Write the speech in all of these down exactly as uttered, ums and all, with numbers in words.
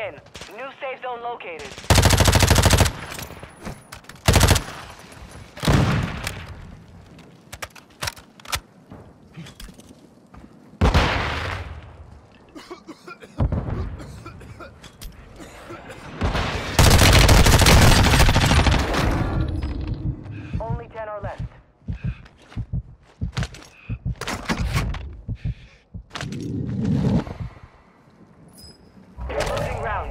in. New safe zone located. Only ten are left. Closing round.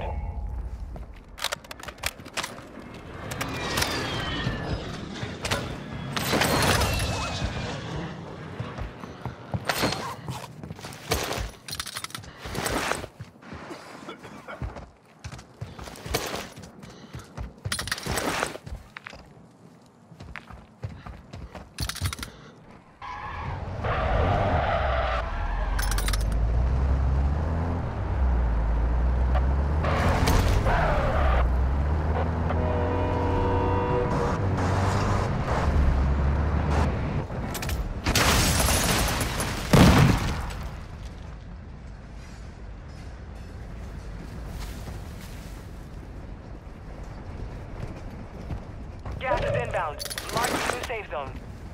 Gas is inbound. Mark the new safe zone.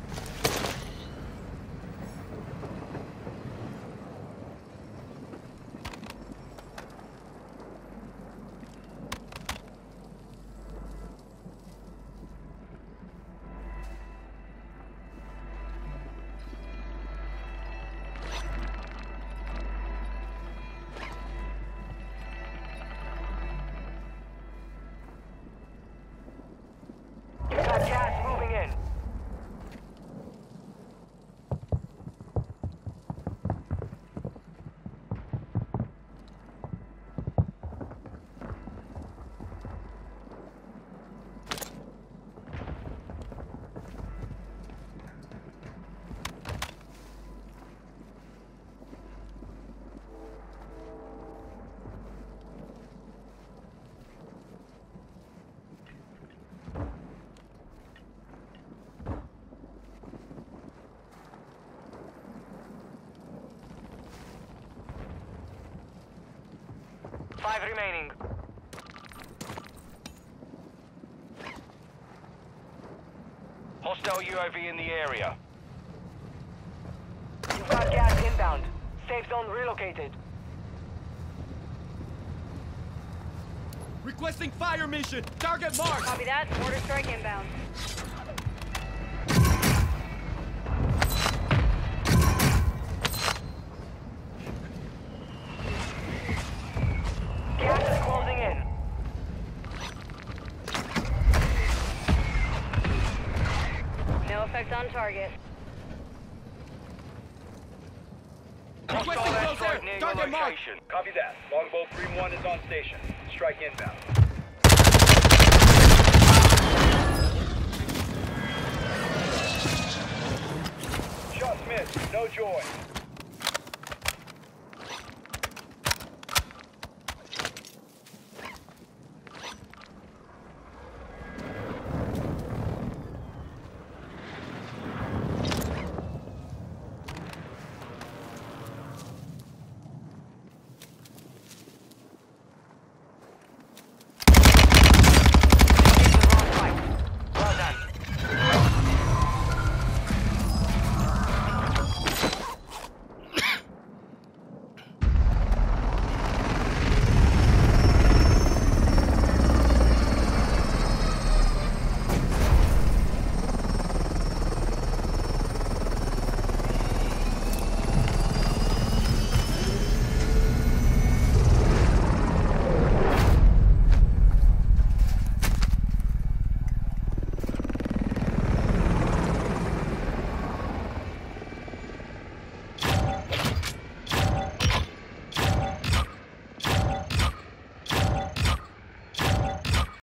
Got gas moving in. Five remaining. Hostile U A V in the area. You've got gas inbound. Safe zone relocated. Requesting fire mission. Target marked. Copy that. Mortar strike inbound. Gas is closing in. No effect on target. Requesting Hostile close air. airstrike near your Target marked. location. Copy that. Longbow three one is on station. Strike inbound. Shots missed. No joy.